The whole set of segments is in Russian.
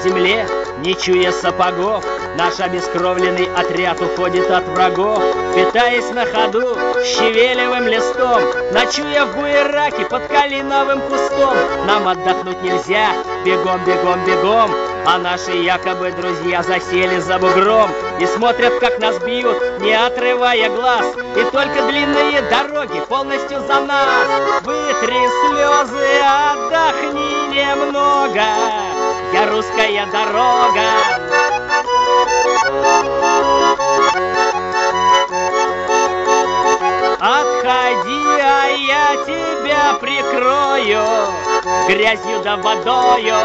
земле, не чуя сапогов, наш обескровленный отряд уходит от врагов, питаясь на ходу щавелевым листом, ночуя в буераке под калиновым кустом. Нам отдохнуть нельзя, бегом, бегом, бегом, а наши якобы друзья засели за бугром и смотрят, как нас бьют, не отрывая глаз, и только длинные дороги полностью за нас. Вытри слезы, отдохни немного, я русская дорога. Отходи, а я тебя прикрою грязью да водою.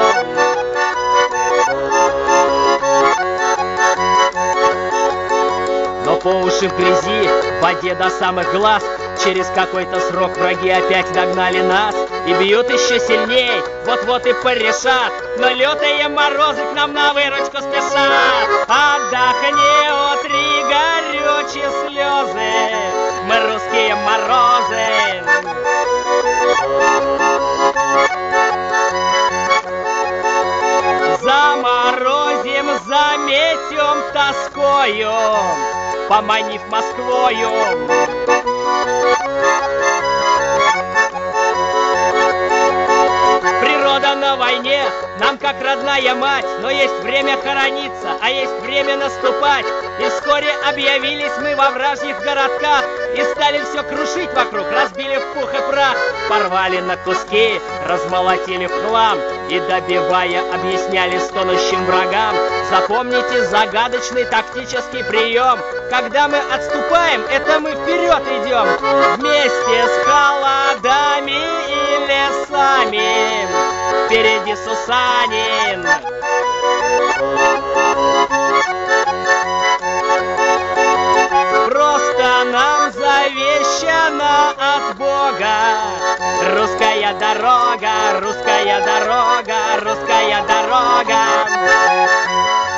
Но по уши в грязи, в воде до самых глаз, через какой-то срок враги опять догнали нас и бьют еще сильней, вот-вот и порешат, но лютые морозы к нам на выручку спешат. Отдохни, утри горючие слезы, мы русские морозы. Заморозим, заметем тоскою, поманив Москвою. Природа на войне нам как родная мать, но есть время хорониться, а есть время наступать. И вскоре объявились мы во вражьих городках и стали все крушить вокруг, разбили в пух и прах, порвали на куски, размолотили в хлам и, добивая, объясняли стонущим врагам. Запомните загадочный тактический прием: когда мы отступаем, это мы вперед идем, вместе с холодами и лесами, впереди Сусанин. Просто нам завещана от Бога русская дорога, русская дорога, русская дорога.